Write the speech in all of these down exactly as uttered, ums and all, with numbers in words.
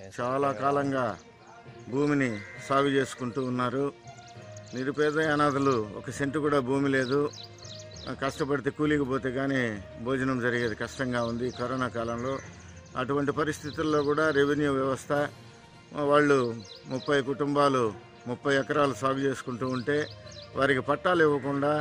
చాలా కాలంగా భూమిని సాగు చేసుకుంటూ ఉన్నారు. నిరుపేద అనాథలు ఒక సెంటు కూడా భూమి లేదు. కష్టపడితే కూలికి పోతే కానీ భోజనం జరిగేది కష్టంగా ఉంది కరోనా కాలంలో. అటువంటి పరిస్థితుల్లో కూడా రెవెన్యూ వ్యవస్థ వాళ్ళు ముప్పై కుటుంబాలు ముప్పై ఎకరాలు సాగు చేసుకుంటూ ఉంటే వారికి పట్టాలు ఇవ్వకుండా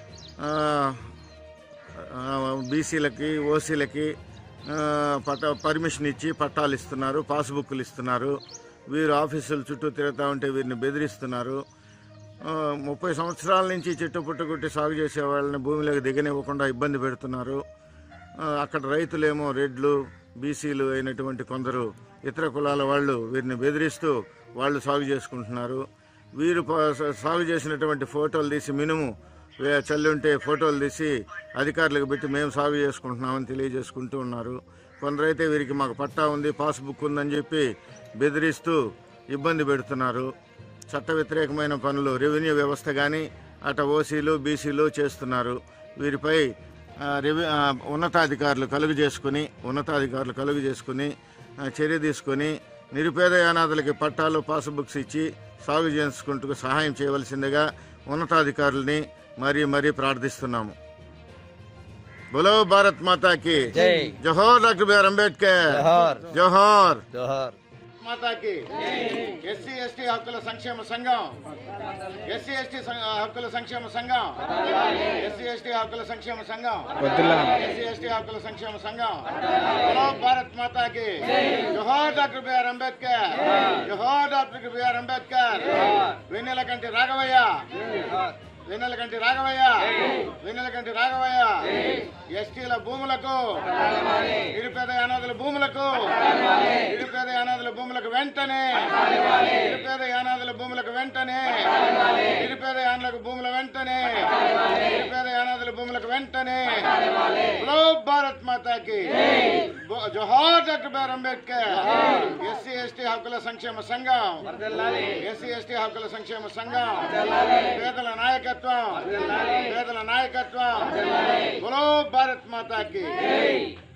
బీసీలకి ఓసీలకి పట్టా పర్మిషన్ ఇచ్చి పట్టాలు ఇస్తున్నారు, పాస్బుక్లు ఇస్తున్నారు. వీరు ఆఫీసులు చుట్టూ తిరుగుతూ ఉంటే వీరిని బెదిరిస్తున్నారు. ముప్పై సంవత్సరాల నుంచి చెట్టు పుట్టుకొట్టి సాగు చేసే వాళ్ళని భూమిలోకి దిగనివ్వకుండా ఇబ్బంది పెడుతున్నారు. అక్కడ రైతులేమో రెడ్లు బీసీలు అయినటువంటి కొందరు ఇతర కులాల వాళ్ళు వీరిని బెదిరిస్తూ వాళ్ళు సాగు చేసుకుంటున్నారు. వీరు సాగు చేసినటువంటి ఫోటోలు తీసి మినుము చల్లి ఉంటే ఫోటోలు తీసి అధికారులకు పెట్టి మేము సాగు చేసుకుంటున్నామని తెలియజేసుకుంటూ ఉన్నారు. కొందరైతే వీరికి మాకు పట్టా ఉంది, పాస్బుక్ ఉందని చెప్పి బెదిరిస్తూ ఇబ్బంది పెడుతున్నారు. చట్ట వ్యతిరేకమైన పనులు రెవెన్యూ వ్యవస్థ కానీ అట ఓసీలు బీసీలు చేస్తున్నారు. వీరిపై రెవె ఉన్నతాధికారులు కలుగు చేసుకుని ఉన్నతాధికారులు కలుగు చేసుకుని చర్య తీసుకొని నిరుపేద అనాథలకి పట్టాలు పాస్బుక్స్ ఇచ్చి సాగు చేసుకుంటూ సహాయం చేయవలసిందిగా ఉన్నతాధికారులని మరీ మరీ ప్రార్థిస్తున్నాము. బోలో భారత్ మాతాకి జోహార్. డాక్టర్ బిఆర్ అంబేద్కర్ జోహార్. మాతాకి. ఎస్సీ ఎస్టీ హక్కుల సంక్షేమ సంఘం ఎస్సీ ఎస్టీ హక్కుల సంక్షేమ సంఘం ఎస్సీ ఎస్టీ హక్కుల సంక్షేమ సంఘం ఎస్సీ ఎస్టీ హక్కుల సంక్షేమ సంఘం. బోలో భారత్ మాతాకి జోహార్. డాక్టర్ బిఆర్ అంబేద్కర్ జోహార్. Doctor B R Ambedkar. వెన్నెలకంటి రాఘవయ్య వెన్నెలకంటి రాఘవయ్య వెన్నెలకంటి రాఘవయ్య. ఎస్టీల భూములకు నిరుపేద అనాథుల భూములకు నిరుపేద అనాథుల భూములకు వెంటనే నిరుపేద అనాథుల భూములకు వెంటనే నిరుపేద అనాథుల భూముల వెంటనే నిరుపేద అనాథుల భూములకు వెంటనే. బోలో భారత్ మాతాకి జోహార్. Doctor B R Ambedkar. SC ST హక్కుల సంక్షేమ సంఘం ఎస్సీ ఎస్టీ హక్కుల సంక్షేమ సంఘం. పేదల నాయకత్వం పేదల నాయకత్వం. బోలో భారత్ మాతాకి.